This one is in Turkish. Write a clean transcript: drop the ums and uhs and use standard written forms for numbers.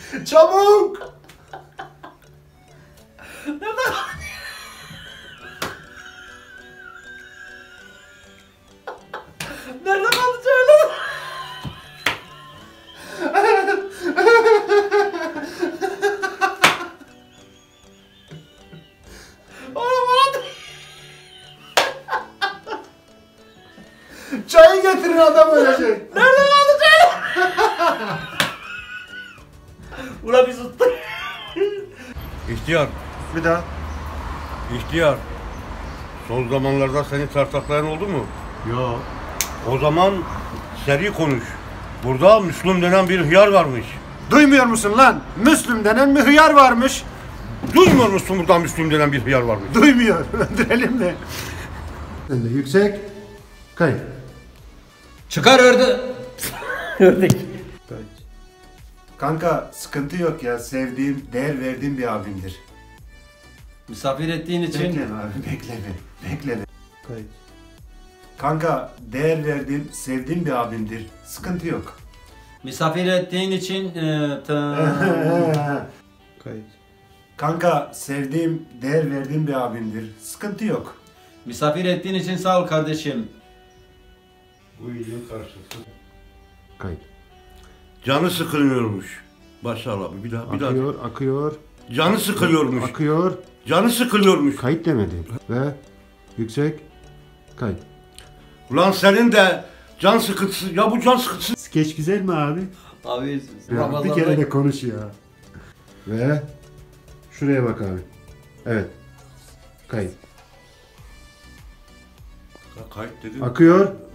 Çabuk! Nerede kaldı söyle? Çayı getirin, adam ölecek. Nerede kaldı söyle? Ulan bir sus. İhtiyar, Bir daha. ihtiyar. Son zamanlarda seni tartaklayan oldu mu? Yo. O zaman seri konuş. Burada Müslüm denen bir hıyar varmış. Duymuyor musun lan? Müslüm denen bir hıyar varmış. Duymuyor musun burada Müslüm denen bir hıyar varmış? Duymuyor. Öldürelim mi? Sen de yüksek. Kayıt. Çıkar ördek. Kanka sıkıntı yok ya. Sevdiğim, değer verdiğim bir abimdir. Misafir ettiğin için. Bekleme abi, bekleme. Bekleme. Kayıt. Kanka değer verdiğim, sevdiğim bir abimdir. Sıkıntı yok. Misafir ettiğin için. Kayıt. Kanka sevdiğim, değer verdiğim bir abimdir. Sıkıntı yok. Misafir ettiğin için sağ ol kardeşim. Bu iyiliğin karşılığı. Kayıt. Canı sıkılıyormuş. Başla abi bir daha. Akıyor. Canı sıkılıyormuş. Akıyor. Canı sıkılıyormuş. Kayıt demedi. Ve yüksek. Kayıt. Ulan senin de can sıkıntısı. Ya bu can sıkıntısı. Skeç güzel mi abi? Abi Ya, bir Ramazan'da kere de konuş ya. Ve şuraya bak abi. Evet. Kayıt. Kayıt dedin. Akıyor.